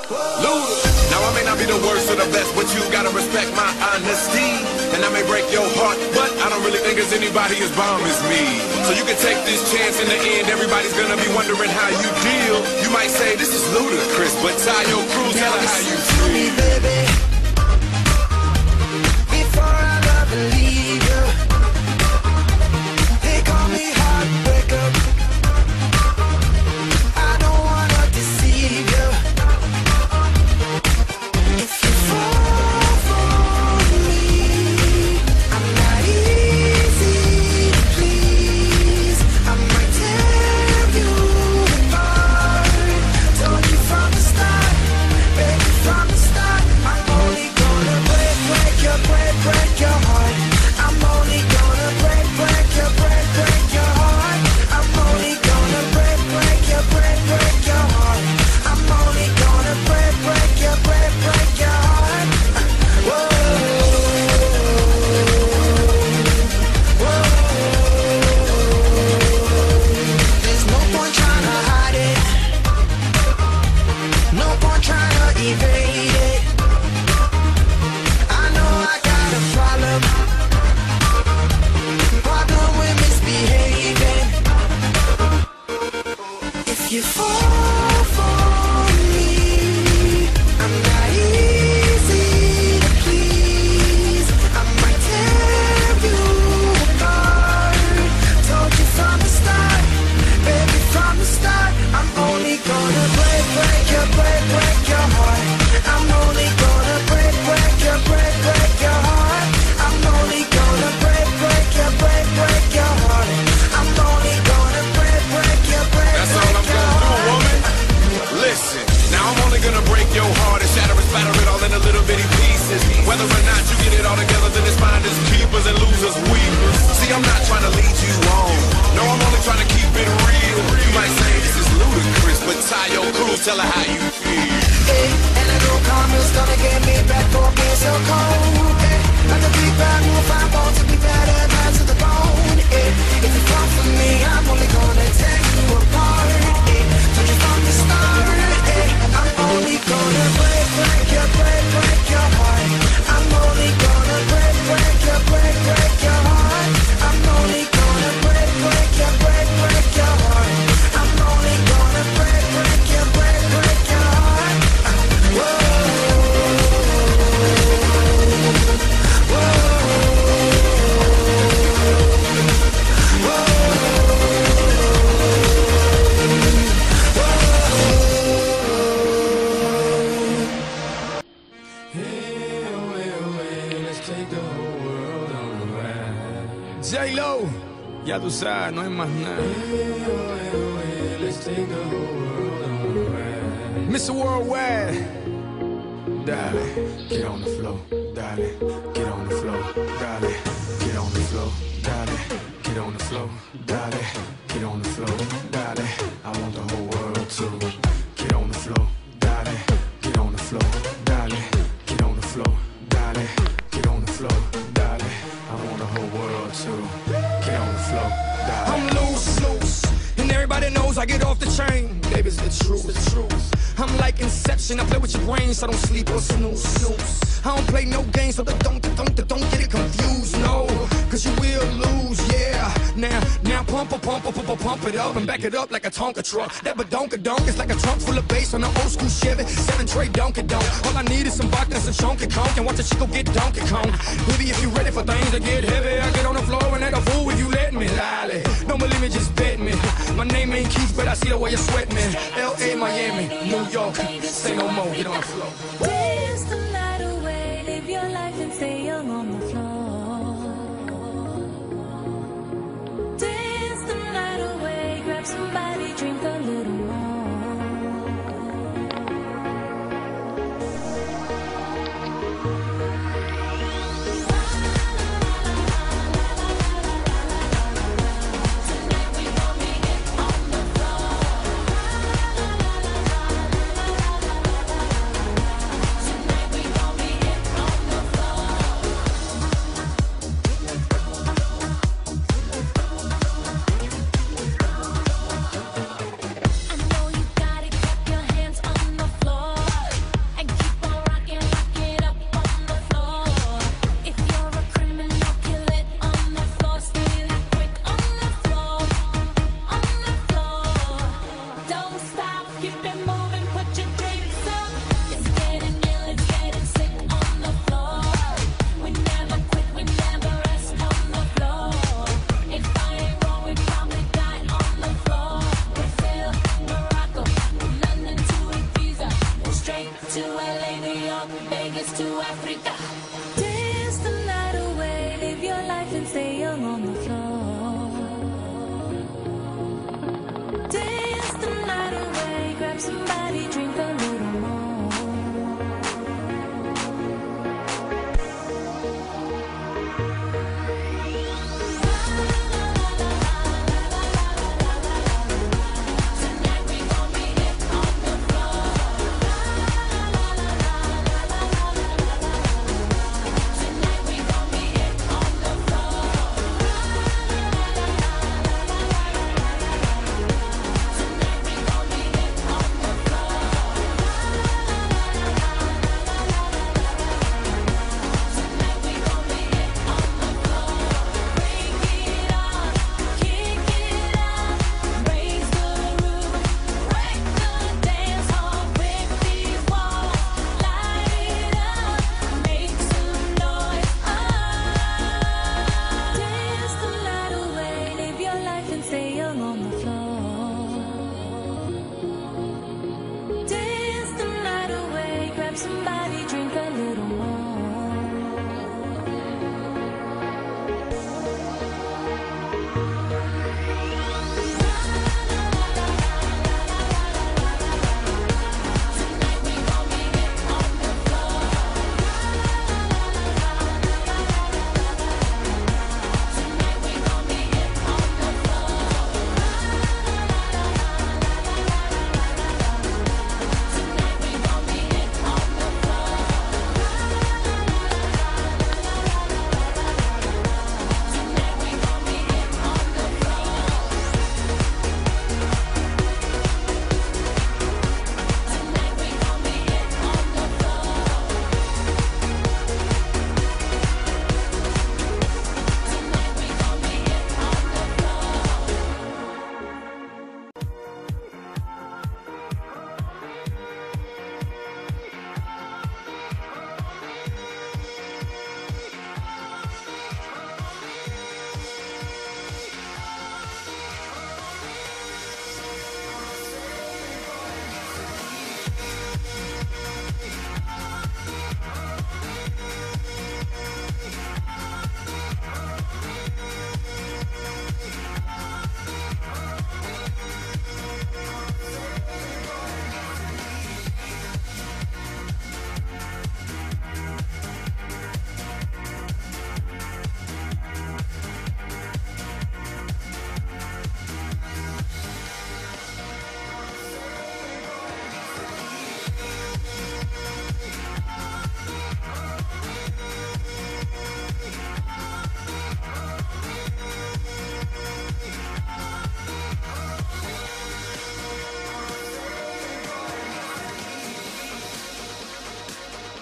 Luda. Now I may not be the worst or the best, but you gotta respect my honesty. And I may break your heart, but I don't really think there's anybody as bomb as me. So you can take this chance. In the end, everybody's gonna be wondering how you deal. You might say this is ludicrous, but tie your crew, tell her how you feel. Me, baby, before I love and leave you. They call me heartbreaker. I don't wanna deceive you. If you fall for me, I'm not easy to please. I might tear you apart. Told you from the start, baby, from the start. I'm only gonna break your heart. I'm only gonna break your heart. I'm only gonna break your heart. I'm only gonna break your heart. Whoa, whoa. There's no point trying to hide it. No point trying to evade it. I know I got a problem with misbehaving. If you fall for me, I'm not easy to please. I might tear you apart. Told you from the start, baby, from the start. I'm only gonna break your heart. I'm only gonna break your heart. I'm only gonna break your heart. I'm only gonna break your That's all I'm gonna do, woman. Listen, now I'm only gonna break your heart and shatter and spatter it all into little bitty pieces. Whether or not you get it all together, then it's finders keepers and losers weepers. See, I'm not trying to lead you on. No, I'm only trying to keep it real. You might say this is ludicrous, but tie your crew, tell her how you feel. Hey, and I know karma's gonna get me back for being so cold. Hey, like a big bad wolf, I'm born to be better, down to the bone. Hey, if you fall for me, I'm only gonna take you apart. Hey, told you from the start. Hey, I'm only gonna break your heart. I'm only gonna break your heart. I'm only gonna break your heart. I'm only gonna break your heart. Whoa, J-Lo, ya tú sabes, no hay más nada. Mr. Worldwide, dale, get on the floor, dale, get on the floor, dale, get on the floor, dale, get on the floor, dale, get on the floor, dale. I want the whole world to get on the floor, dale, get on the floor, dale, get on the floor, dale, get on the floor, dale. I want the whole world to get on the floor, dale. I'm loose, and everybody knows I get off the chain. Baby, it's the truth. I'm like Inception, I play with your brain, so don't sleep or snooze. I don't play no games, so don't get it confused, no. Cause you will lose, yeah. Now pump it up and back it up like a Tonka truck. That badonka-donk is like a trunk full of bass on an old school Chevy 7-tray donkey-donk. All I need is some vodka and some chunky conk, and watch a chico get Donkey Kong. Baby, if you ready for things to get heavy, I get on the floor and act a fool if you let me. Lolly, don't believe me, just bet me. My name ain't Keith, but I see the way you sweat me. L.A., Miami, New York, say no more, get on the floor. Dance the night away, live your life and stay young on the floor. Dance the night away, grab somebody, drink a little more. Tonight we gonna get on the floor. keep it moving, put your drinks up. It's getting ill, it's getting sick on the floor. We never quit, we never rest on the floor. If I ain't wrong, we probably die on the floor. Brazil, Morocco, London to Ibiza, straight to LA, New York, Vegas to Africa. Dance the night away, live your life and stay young on the floor. Dance the night away, grab some